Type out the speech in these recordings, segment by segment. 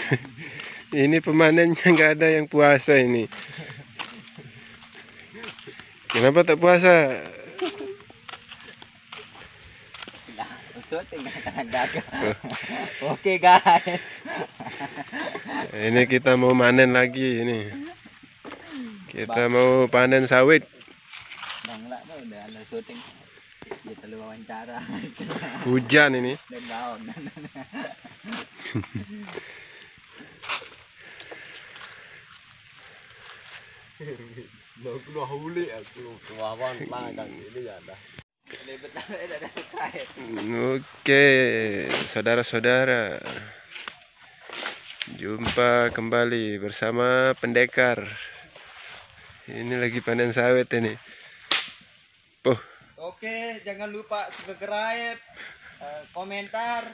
Ini pemanennya nggak ada yang puasa ini. Kenapa tak puasa? Oke guys. Ini kita mau panen lagi ini. Kita mau panen sawit. Bang lah tuh udah ada syuting. Dia terlalu wawancara. Hujan ini. Dan daun. Mau keluar huli aku keluar makan ini ya dah. Oke, saudara-saudara, jumpa kembali bersama pendekar. Ini lagi panen sawit ini. Oke, jangan lupa subscribe, komentar,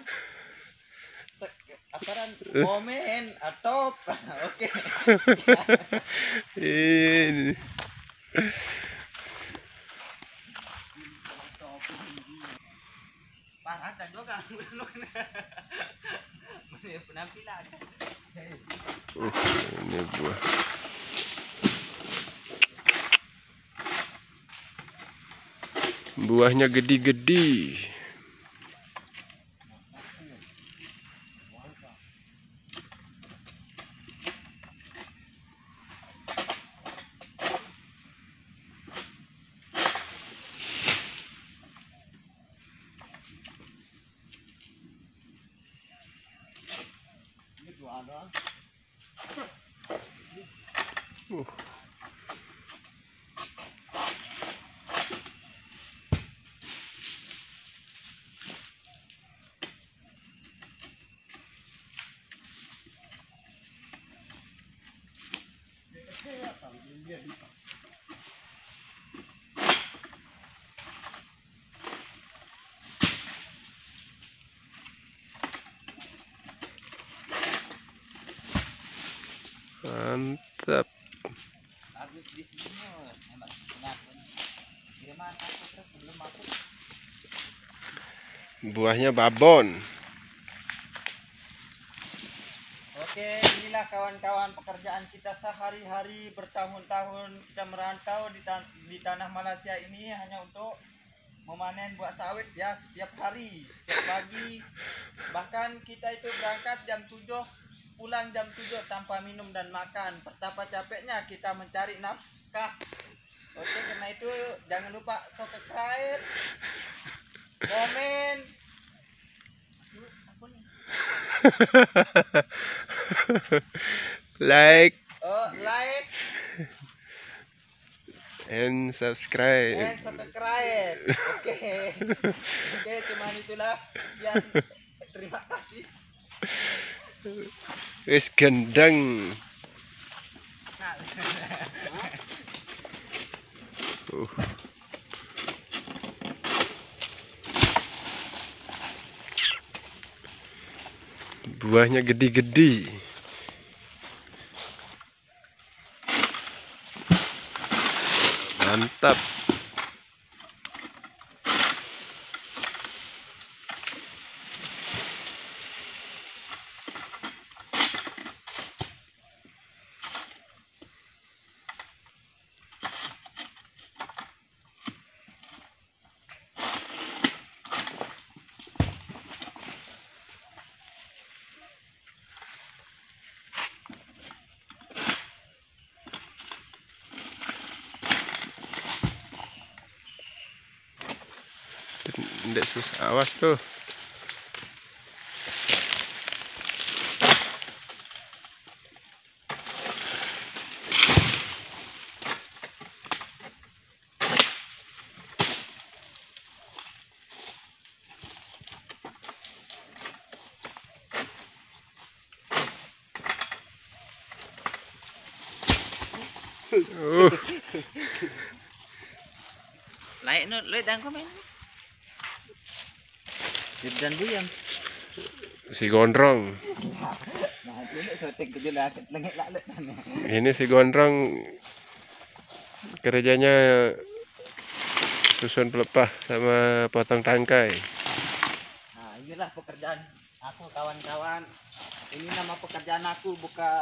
komen atau oke. Ini. Parah dan juga penampilan. Ini buah. Buahnya gede-gede. Mantap. Bagus di sini, enak. Gimana aku terus belum aku. Buahnya babon. Oke, inilah kawan-kawan pekerjaan kita sehari-hari bertahun-tahun kita merantau di tanah Malaysia ini hanya untuk memanen buah sawit ya setiap hari, setiap pagi. Bahkan kita itu berangkat jam 7, pulang jam 7 tanpa minum dan makan. Betapa capeknya kita mencari nafkah. Oke, karena itu jangan lupa subscribe, komen, Like like and subscribe. Oke. Oke, cuman itulah. Sekian. Terima kasih. Wis gendeng. Buahnya gede-gede. Mantap. Ndek susah, awas tuh. Like no, like dan komen. Dan diam. Si gondrong. Nah, ini syuting kejelas lengit lalet. Ini si gondrong kerjanya susun pelepah sama potong tangkai. Nah, inilah pekerjaan Aku kawan-kawan, ini nama pekerjaan aku buka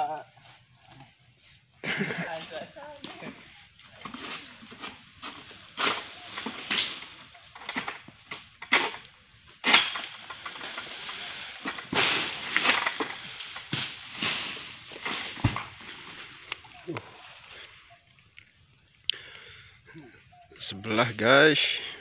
Sebelah guys.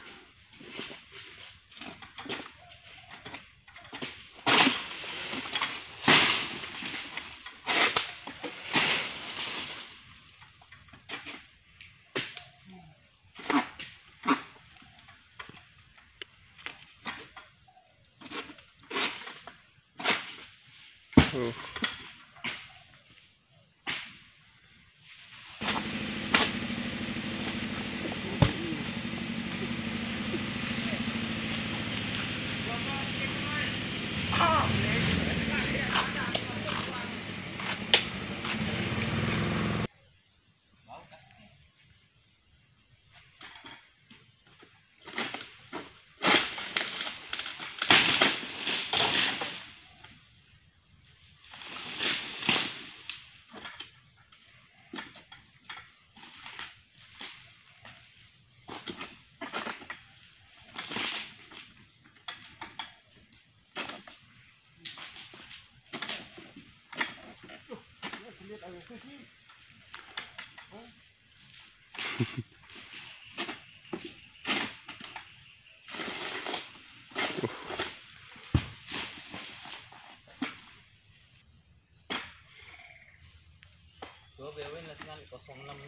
Gua bewin latihan 06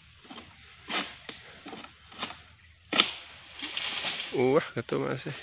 Wah, ketua masih.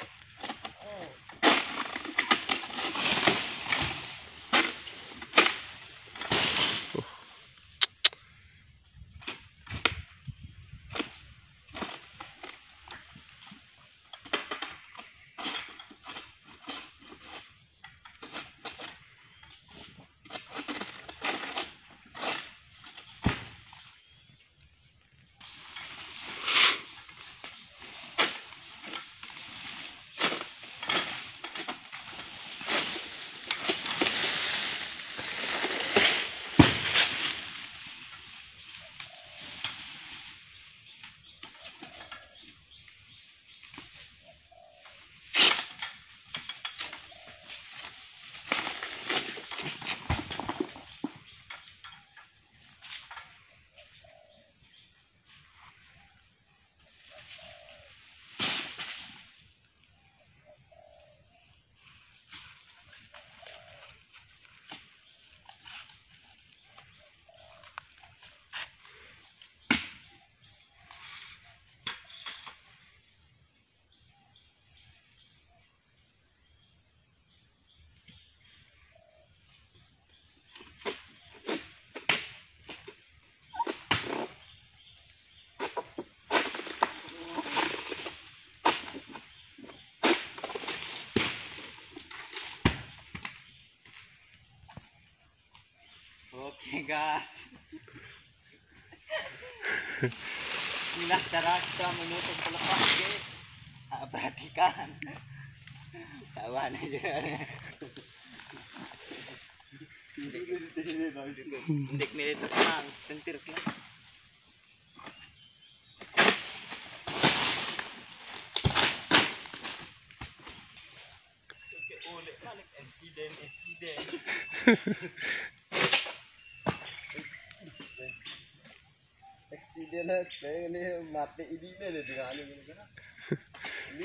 Oke guys, inilah cara kita menutup pelepas guys. Perhatikan kawan aja. Indek militer tenang, sentir kan. Oke, oleh balik insiden. Eksiden ini mati ini deh dengan ini kan. Ini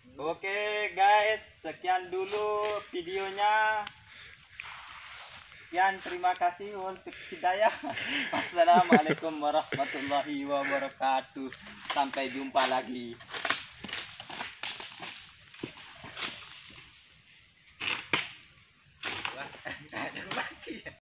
Oke guys, sekian dulu videonya. Sekian, terima kasih untuk hidayah. Wassalamualaikum warahmatullahi wabarakatuh. Sampai jumpa lagi. Wah, ada masih ya.